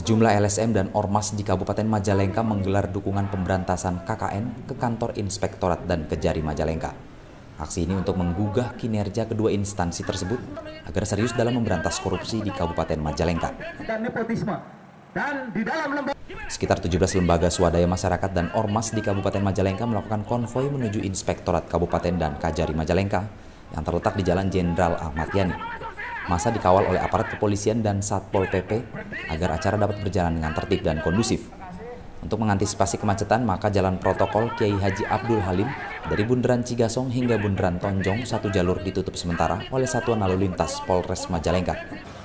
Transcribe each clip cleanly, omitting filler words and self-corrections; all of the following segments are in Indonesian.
Sejumlah LSM dan Ormas di Kabupaten Majalengka menggelar dukungan pemberantasan KKN ke kantor Inspektorat dan Kejari Majalengka. Aksi ini untuk menggugah kinerja kedua instansi tersebut agar serius dalam memberantas korupsi di Kabupaten Majalengka. Sekitar 17 lembaga swadaya masyarakat dan Ormas di Kabupaten Majalengka melakukan konvoi menuju Inspektorat Kabupaten dan Kejari Majalengka yang terletak di Jalan Jenderal Ahmad Yani. Masa dikawal oleh aparat kepolisian dan Satpol PP agar acara dapat berjalan dengan tertib dan kondusif. Untuk mengantisipasi kemacetan, maka jalan protokol Kiai Haji Abdul Halim dari Bundaran Cigasong hingga Bundaran Tonjong satu jalur ditutup sementara oleh Satuan Lalu Lintas Polres Majalengka.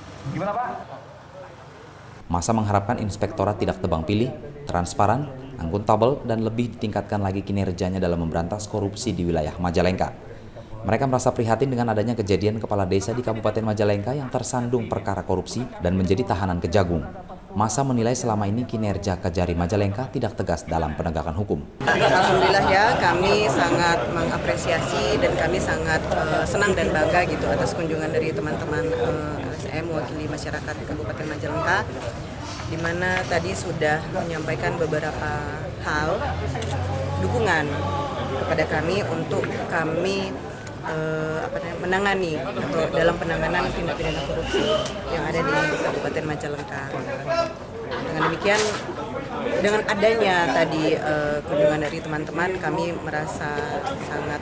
Masa mengharapkan inspektorat tidak tebang pilih, transparan, akuntabel, dan lebih ditingkatkan lagi kinerjanya dalam memberantas korupsi di wilayah Majalengka. Mereka merasa prihatin dengan adanya kejadian kepala desa di Kabupaten Majalengka yang tersandung perkara korupsi dan menjadi tahanan Kejagung. Masa menilai selama ini kinerja Kejari Majalengka tidak tegas dalam penegakan hukum. Alhamdulillah ya, kami sangat mengapresiasi dan kami sangat senang dan bangga gitu atas kunjungan dari teman-teman LSM mewakili masyarakat Kabupaten Majalengka, di mana tadi sudah menyampaikan beberapa hal dukungan kepada kami untuk kami menangani atau dalam penanganan tindak pidana korupsi yang ada di Kabupaten Majalengka. Dengan demikian, dengan adanya tadi kunjungan dari teman-teman, kami merasa sangat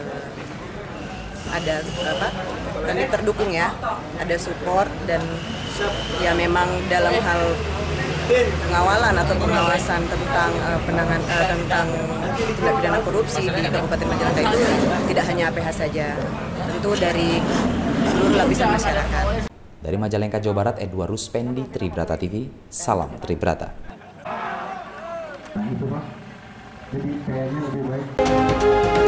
kami terdukung ya, ada support dan ya memang dalam hal pengawalan atau pengawasan tentang tentang tindak pidana korupsi di Kabupaten Majalengka itu tidak hanya APH saja, tentu dari seluruh lapisan masyarakat. Dari Majalengka, Jawa Barat, Edward Ruspendi, Tribrata TV, salam Tribrata. Nah itu Pak, jadi kayaknya lebih baik.